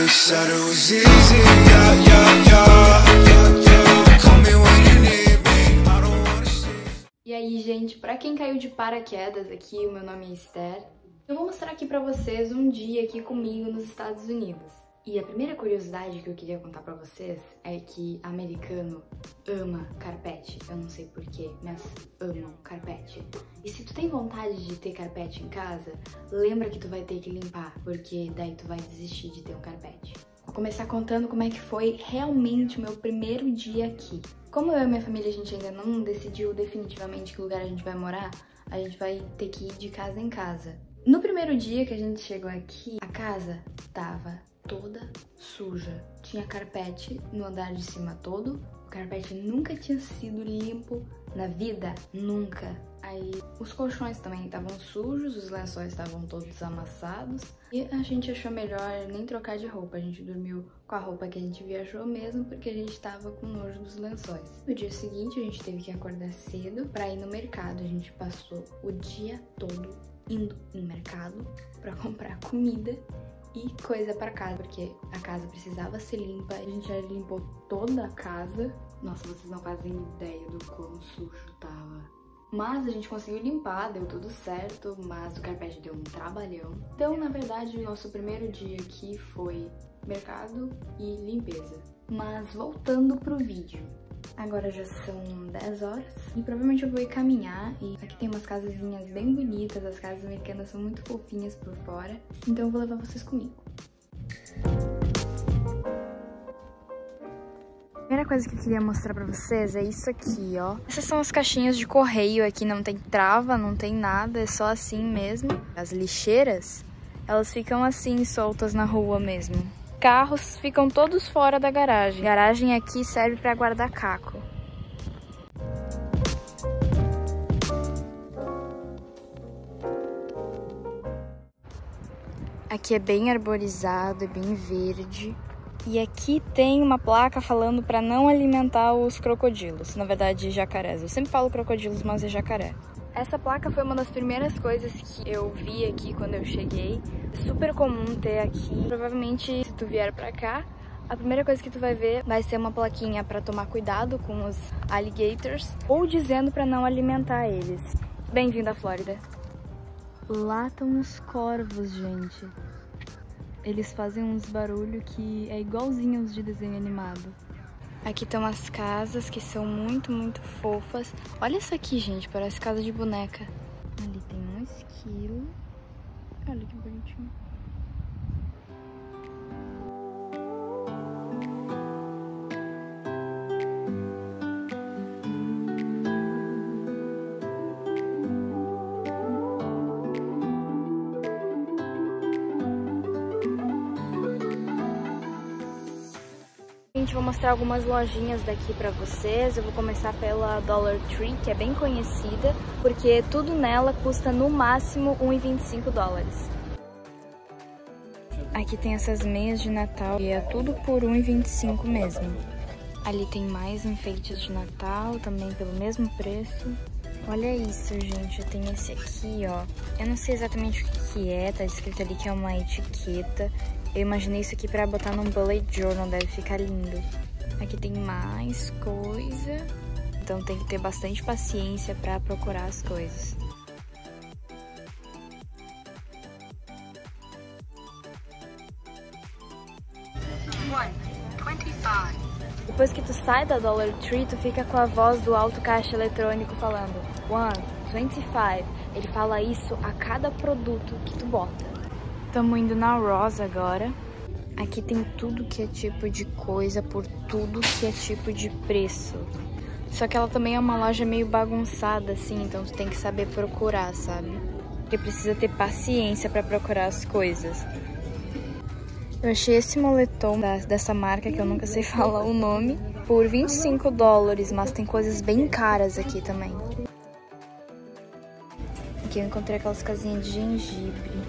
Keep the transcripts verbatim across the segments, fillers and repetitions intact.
you said it was easy, yeah, yeah, yeah, yeah. Call me when you need me, I don't wanna see. E aí, gente, pra quem caiu de paraquedas aqui, o meu nome é Esther. Eu vou mostrar aqui pra vocês um dia aqui comigo nos Estados Unidos. E a primeira curiosidade que eu queria contar pra vocês é que americano ama carpete. Eu não sei porquê, mas amam carpete. E se tu tem vontade de ter carpete em casa, lembra que tu vai ter que limpar, porque daí tu vai desistir de ter um carpete. Vou começar contando como é que foi realmente o meu primeiro dia aqui. Como eu e minha família, a gente ainda não decidiu definitivamente que lugar a gente vai morar, a gente vai ter que ir de casa em casa. No primeiro dia que a gente chegou aqui, a casa tava toda suja. Tinha carpete no andar de cima todo. O carpete nunca tinha sido limpo na vida, nunca. Aí os colchões também estavam sujos, os lençóis estavam todos amassados. E a gente achou melhor nem trocar de roupa. A gente dormiu com a roupa que a gente viajou mesmo, porque a gente tava com nojo dos lençóis. No dia seguinte a gente teve que acordar cedo pra ir no mercado. A gente passou o dia todo indo no mercado pra comprar comida e coisa para casa, porque a casa precisava ser limpa. A gente já limpou toda a casa. Nossa, vocês não fazem ideia do quão sujo tava. Mas a gente conseguiu limpar, deu tudo certo, mas o carpete deu um trabalhão. Então, na verdade, o nosso primeiro dia aqui foi mercado e limpeza. Mas voltando pro vídeo. Agora já são dez horas e provavelmente eu vou ir caminhar. E aqui tem umas casazinhas bem bonitas, as casas americanas são muito fofinhas por fora. Então eu vou levar vocês comigo. A primeira coisa que eu queria mostrar pra vocês é isso aqui, ó. Essas são as caixinhas de correio, aqui não tem trava, não tem nada, é só assim mesmo. As lixeiras, elas ficam assim, soltas na rua mesmo. Carros ficam todos fora da garagem. A garagem aqui serve para guardar caco. Aqui é bem arborizado, é bem verde. E aqui tem uma placa falando para não alimentar os crocodilos. Na verdade, jacarés. Eu sempre falo crocodilos, mas é jacaré. Essa placa foi uma das primeiras coisas que eu vi aqui quando eu cheguei. É super comum ter aqui. Provavelmente, se tu vier pra cá, a primeira coisa que tu vai ver vai ser uma plaquinha pra tomar cuidado com os alligators ou dizendo pra não alimentar eles. Bem-vindo à Flórida. Lá estão os corvos, gente. Eles fazem uns barulhos que é igualzinho aos de desenho animado. Aqui estão as casas que são muito, muito fofas. Olha isso aqui, gente, parece casa de boneca. Ali tem um esquilo. Olha que bonitinho. Vou mostrar algumas lojinhas daqui pra vocês. Eu vou começar pela Dollar Tree, que é bem conhecida, porque tudo nela custa no máximo um e vinte e cinco dólares. Aqui tem essas meias de Natal e é tudo por um e vinte e cinco mesmo. Ali tem mais enfeites de Natal, também pelo mesmo preço. Olha isso, gente, tem esse aqui, ó. Eu não sei exatamente o que que é, tá escrito ali que é uma etiqueta. Eu imaginei isso aqui pra botar num bullet journal, deve ficar lindo. Aqui tem mais coisa, então tem que ter bastante paciência pra procurar as coisas. Depois que tu sai da Dollar Tree, tu fica com a voz do auto caixa eletrônico falando one, twenty-five. Ele fala isso a cada produto que tu bota. Estamos indo na Ross agora. Aqui tem tudo que é tipo de coisa por tudo que é tipo de preço. Só que ela também é uma loja meio bagunçada assim, então tu tem que saber procurar, sabe? Porque precisa ter paciência pra procurar as coisas. Eu achei esse moletom da, dessa marca, que eu nunca sei falar o nome, por vinte e cinco dólares, mas tem coisas bem caras aqui também. Aqui eu encontrei aquelas casinhas de gengibre.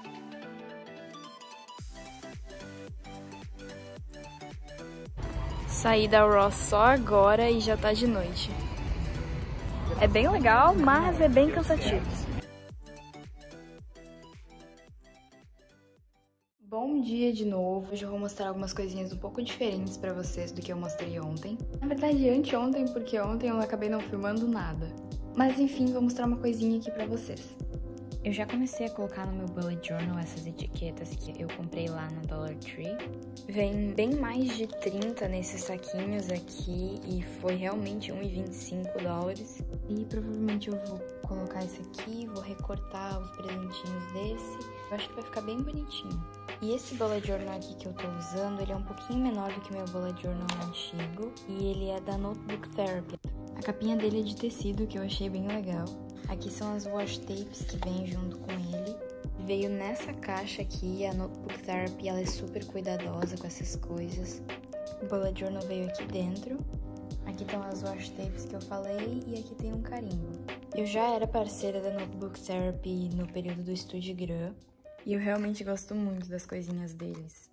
Saí da Ross só agora e já tá de noite. É bem legal, mas é bem cansativo. Bom dia de novo. Hoje eu vou mostrar algumas coisinhas um pouco diferentes pra vocês do que eu mostrei ontem. Na verdade, anteontem, porque ontem eu acabei não filmando nada. Mas enfim, vou mostrar uma coisinha aqui pra vocês. Eu já comecei a colocar no meu bullet journal essas etiquetas que eu comprei lá na Dollar Tree. Vem bem mais de trinta nesses saquinhos aqui e foi realmente um e vinte e cinco dólares. E provavelmente eu vou colocar esse aqui, vou recortar os presentinhos desse. Eu acho que vai ficar bem bonitinho. E esse bullet journal aqui que eu tô usando, ele é um pouquinho menor do que o meu bullet journal antigo. E ele é da Notebook Therapy. A capinha dele é de tecido, que eu achei bem legal. Aqui são as washi tapes que vêm junto com ele. Veio nessa caixa aqui, a Notebook Therapy, ela é super cuidadosa com essas coisas. O bullet journal veio aqui dentro. Aqui estão as washi tapes que eu falei e aqui tem um carimbo. Eu já era parceira da Notebook Therapy no período do Estúdio Gram e eu realmente gosto muito das coisinhas deles.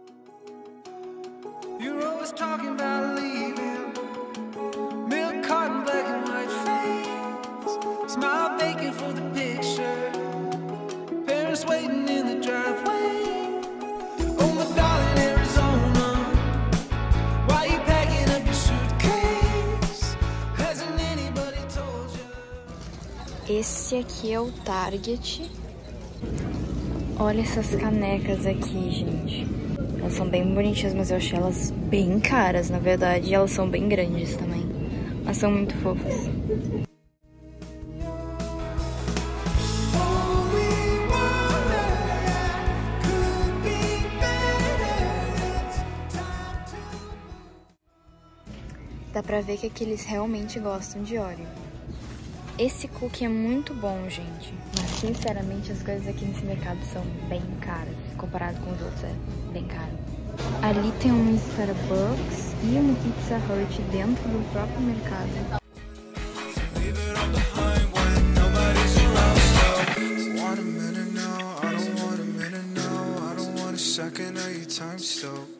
You're always talking about leaving. Milk carton, black and white face. Smile vacant for the picture. Parents waiting in the driveway. Oh my darling Arizona, why you packing up your suitcase? Hasn't anybody told you? Esse aqui é o Target. Olha essas canecas aqui, gente. Elas são bem bonitinhas, mas eu achei elas bem caras, na verdade. E elas são bem grandes também. Mas são muito fofas. Dá pra ver que aqui eles realmente gostam de Oreo. Esse cookie é muito bom, gente. Mas, sinceramente, as coisas aqui nesse mercado são bem caras. Comparado com os outros, é bem caro. Ali tem um Starbucks e um Pizza Hut dentro do próprio mercado. Second of your time still.